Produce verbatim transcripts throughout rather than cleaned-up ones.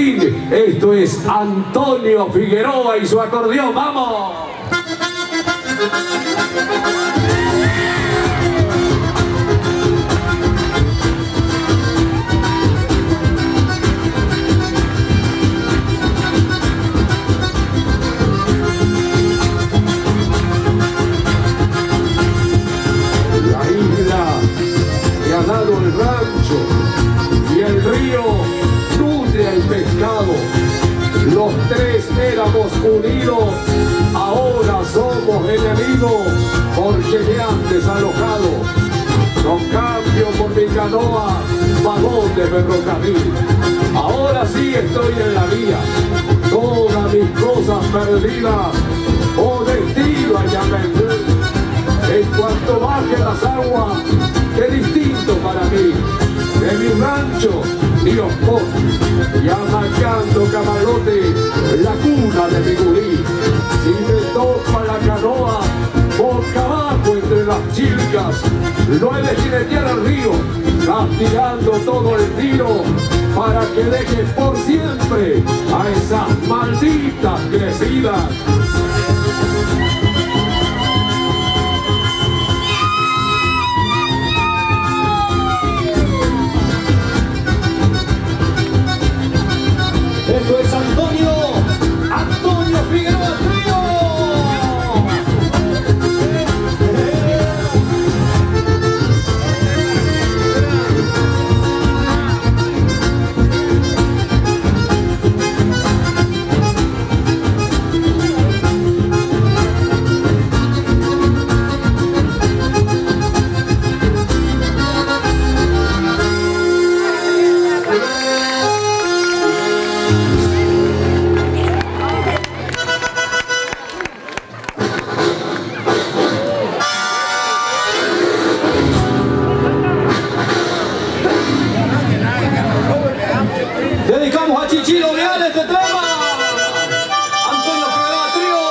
Esto es Antonio Figueroa y su acordeón. ¡Vamos! La isla que ha dado el rancho y el río nutre al pescado. Los tres éramos unidos, ahora somos enemigos porque me han desalojado. No cambio por mi canoa, vagón de ferrocarril. Ahora sí estoy en la vía, todas mis cosas perdidas, o destino a Yapendú. En cuanto baje las aguas, qué distinto para mí, de mi rancho, Dios por, y amachando camarote, la cuna de mi gurí. Si me topa la canoa, boca abajo entre las chilcas, lo he de jinetear al río, castigando todo el tiro, para que deje por siempre a esas malditas crecidas. Esto es Antonio, Antonio Figueroa Trío. Dedicamos a Chichilo Real este tema. Antonio Figueroa Trío.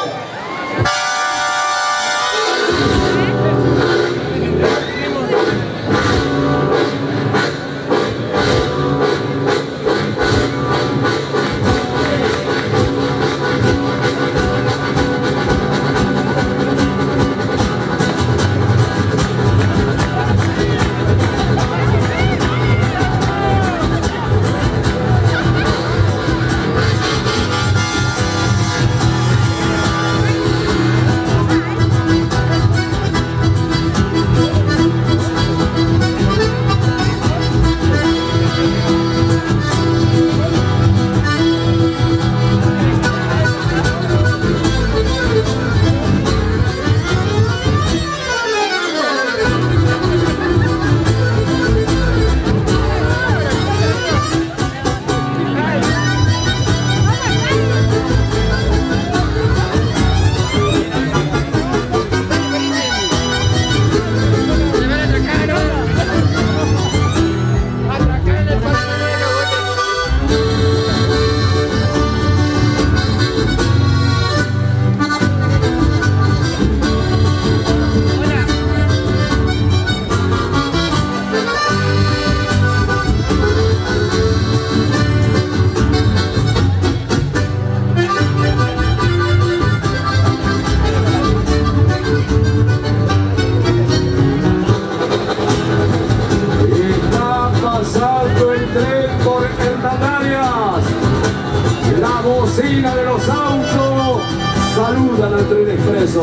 bocina de los autos saludan al tren expreso.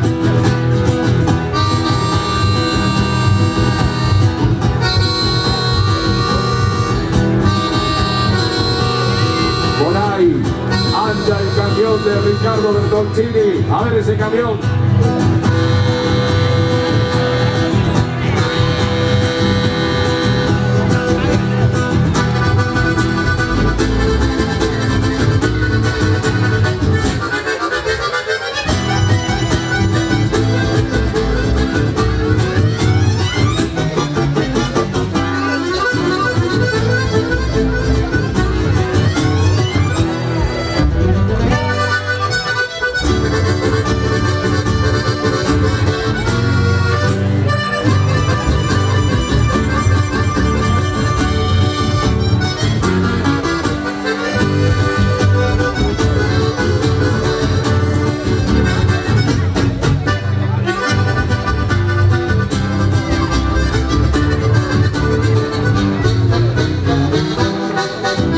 Por ahí anda el camión de Ricardo Bertoncini. A ver ese camión.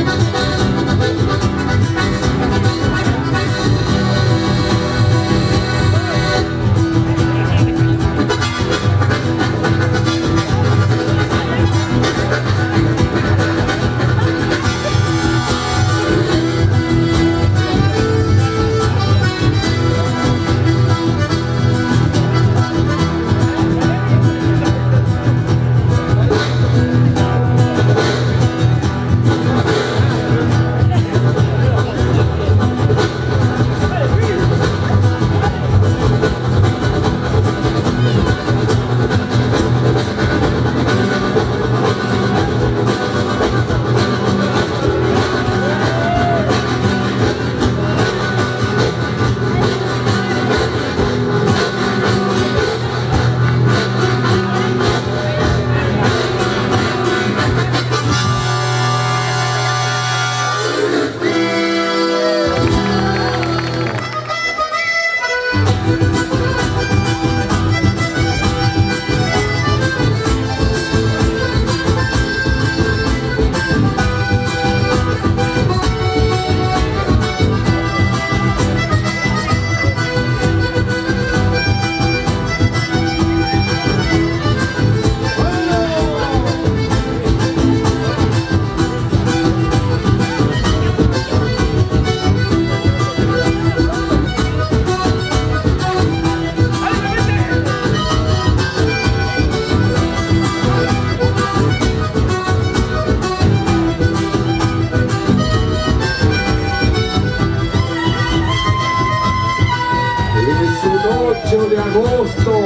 ocho de agosto,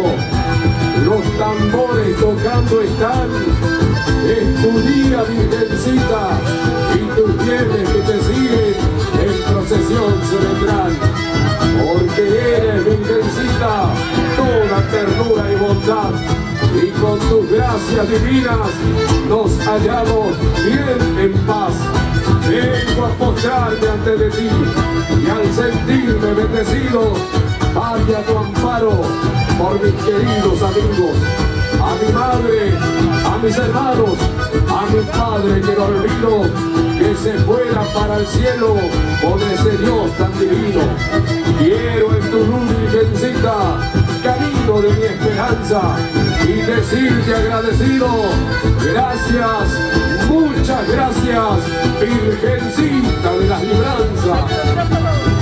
los tambores tocando están, es tu día, Virgencita, y tus fieles que te siguen en procesión se vendrán, porque eres, Virgencita, toda ternura y bondad, y con tus gracias divinas nos hallamos bien en paz. Vengo a postrarme ante de ti, y al sentirme bendecido, vaya tu amparo por mis queridos amigos, a mi madre, a mis hermanos, a mi padre que no olvido, que se fuera para el cielo con ese Dios tan divino. Quiero en tu luz, Virgencita, camino de mi esperanza, y decirte agradecido, gracias, muchas gracias, Virgencita de las libranzas.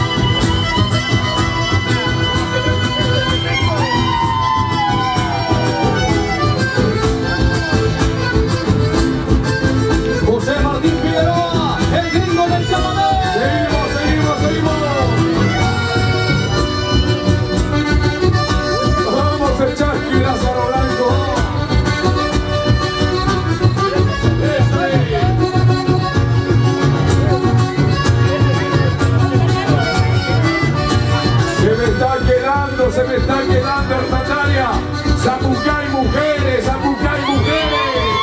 Se me está quedando hermanaria, Zapucay mujeres, Zapucay mujeres.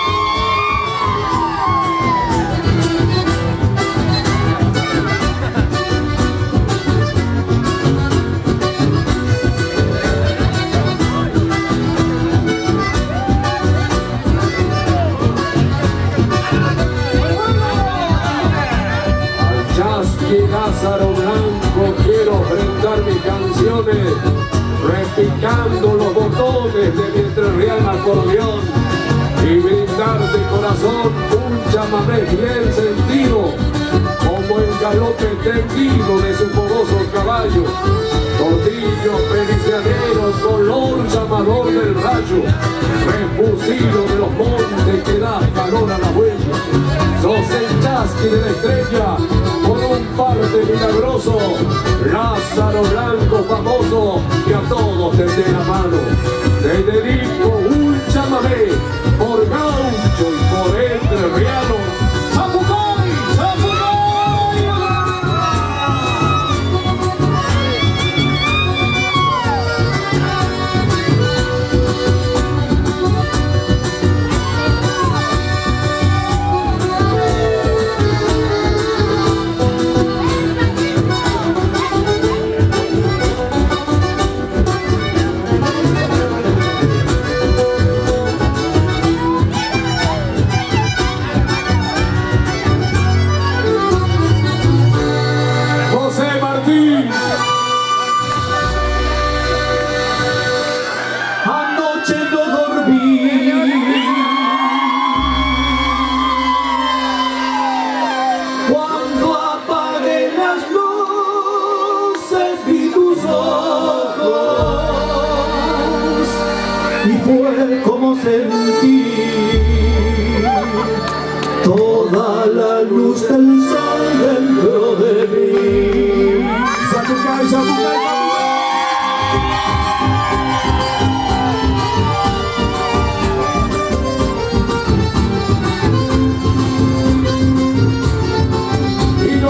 Al Chasqui Lázaro Blanco quiero brindar mis canciones, repicando los botones de mi entrerriano acordeón, y brindar de corazón un chamamé bien sentido, como el galope tendido de su fogoso caballo, tortillo pericianero, color llamador del rayo, refusillo de los montes que da calor a la huella. Sos el Chasqui de la estrella, con un parte milagroso, Lázaro Blanco famoso, que a todos te dé la mano. Te dedico un chamamé por gaucho y por entrerriano. ¡Zapucay! ¡Zapucay!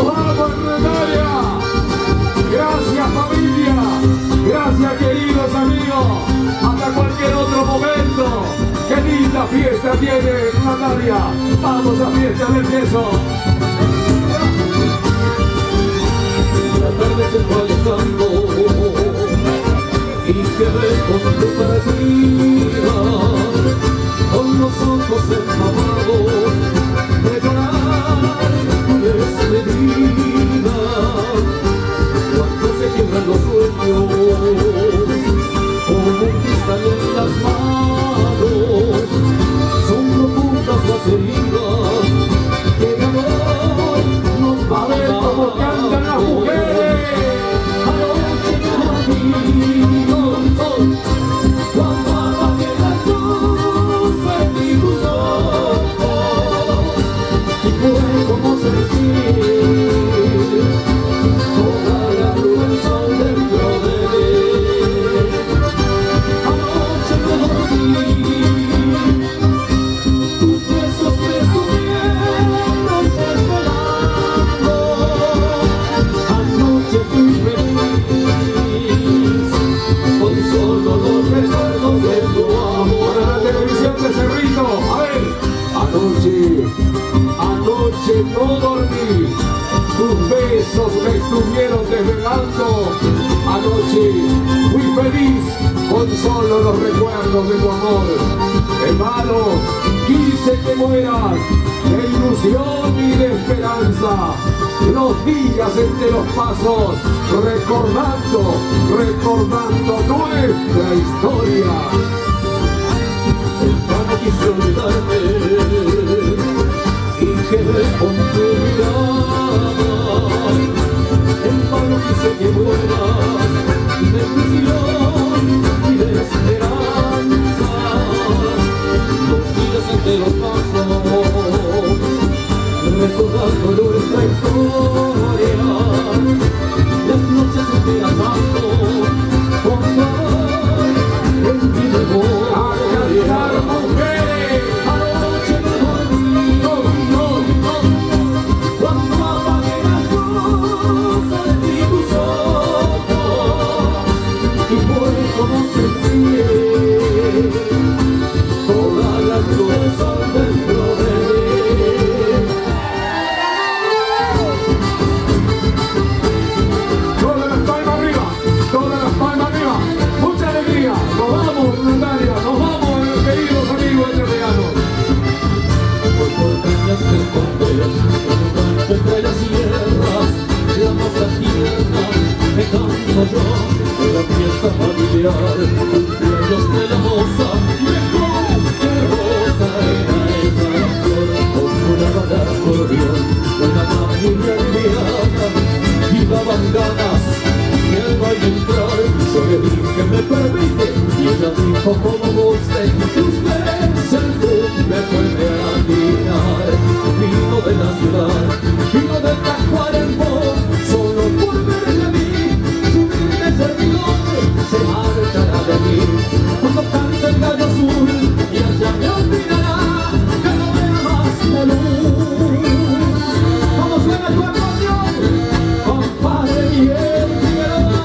Nos vamos, Natalia. Gracias, familia. Gracias, queridos amigos. Hasta cualquier otro momento. Qué linda fiesta tiene Natalia. Vamos a fiesta del queso. La tarde se fue alejando y quedé con tu partida, con los ojos empapados de llorar tu despedida. Cuando se quiebran los sueños como un cristal en las manos, son profundas las heridas que de amor nos A ver cómo cantan las mujeres. anoche me dormí, cuando apagué la luz de tus ojos, y fue como sentir toda la luz del sol dentro de mí. Anoche me dormí, tus besos me estuvieron esperando. Anoche fui feliz con solo los recuerdos de tu amor. Para la televisión de Cerrito. A ver. Anoche, anoche no dormí. Tus besos me estuvieron desvelando. Anoche fui feliz con solo los recuerdos de tu amor. Hermano, quise que mueras de ilusión y de esperanza. Los días entre los pasos, recordando, recordando nuestra historia. En vano quise olvidarte y quedé con tu mirada. En vano quise que mueras de ilusión y de esperanza. Los días entre los pasos, recordando nuestra historia. Las noches entrelazando con amor en ti me voy. ¡A cantar, mujeres! Anoche me dormí, no, no, no, cuando apagué la luz de tus ojos, y fue como sentir toda la luz del sol dentro de mí. Todas las palmas arriba, todas las palmas arriba. Mucha alegría. Nos vamos, Natalia, nos vamos, queridos amigos entrerrianos. Por montañas te encontré, en un rancho entre las sierras, la masa tierna me canto yo, en la fiesta familiar, cumpleaños de la moza, mejor que rosa era esa la flor, con una bala de acordeón, una familia enviada, y daban ganas que el baile entrar. Yo le dije me permite, y ella dijo como guste, usted el cumple vuelve a mirar. Vino de la ciudad, vino de Tacuarembó, solo por verme a mí, su humilde servidor se marchará de mí. Cuando cante el gallo azul, y allá me olvidará que no vea más la luz. Como suena tu acordeón, compadre Miguel Figueroa.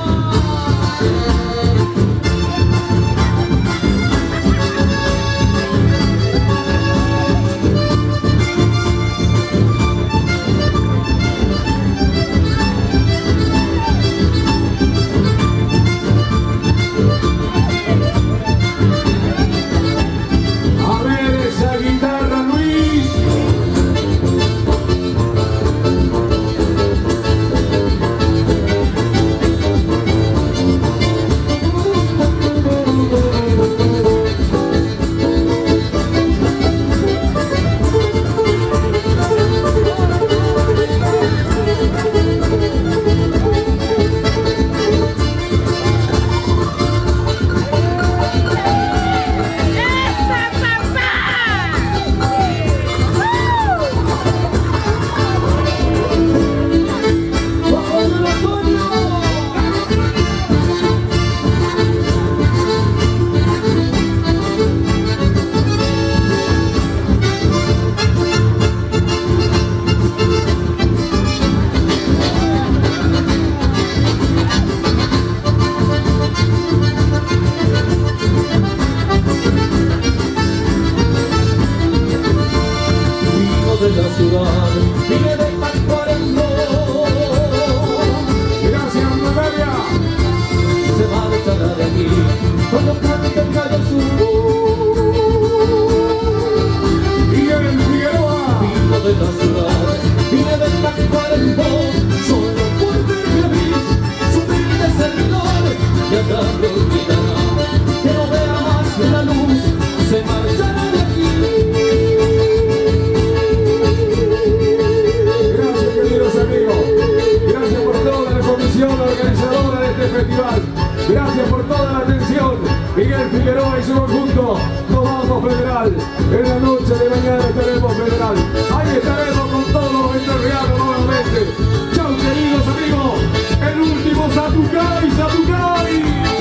Miguel Figueroa y su conjunto. Nos vamos Federal. En la noche de mañana estaremos Federal. Ahí estaremos con todos los entrerrianos nuevamente. Chau, queridos amigos. El último Satucay, Satucay.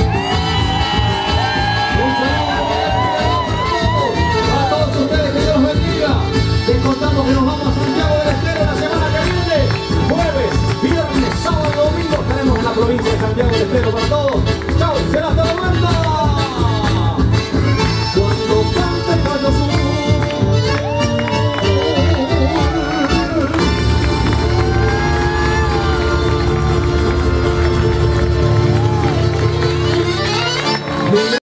Un saludo a todos ustedes, que Dios los bendiga. Les contamos que nos vamos a Santiago del Estero la semana que viene. Jueves, viernes, sábado y domingo estaremos en la provincia de Santiago del Estero para todos. Chau, será hasta el momento.